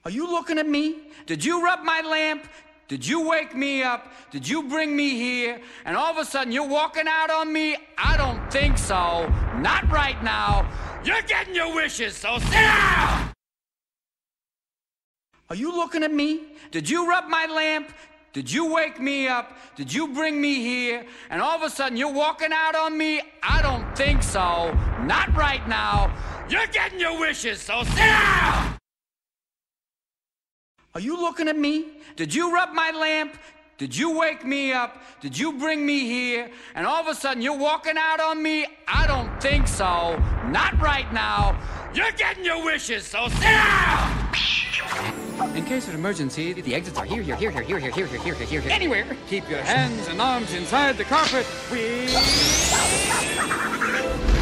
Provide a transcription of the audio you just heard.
Are you looking at me? Did you rub my lamp? Did you wake me up? Did you bring me here? And all of a sudden you're walking out on me? I don't think so. Not right now. You're getting your wishes, so sit down! Are you looking at me? Did you rub my lamp? Did you wake me up? Did you bring me here? And all of a sudden you're walking out on me? I don't think so. Not right now. You're getting your wishes, so sit down! Are you looking at me? Did you rub my lamp? Did you wake me up? Did you bring me here? And all of a sudden you're walking out on me? I don't think so. Not right now. You're getting your wishes, so sit down! In case of emergency, the exits are here. Anywhere. Keep your hands and arms inside the carpet.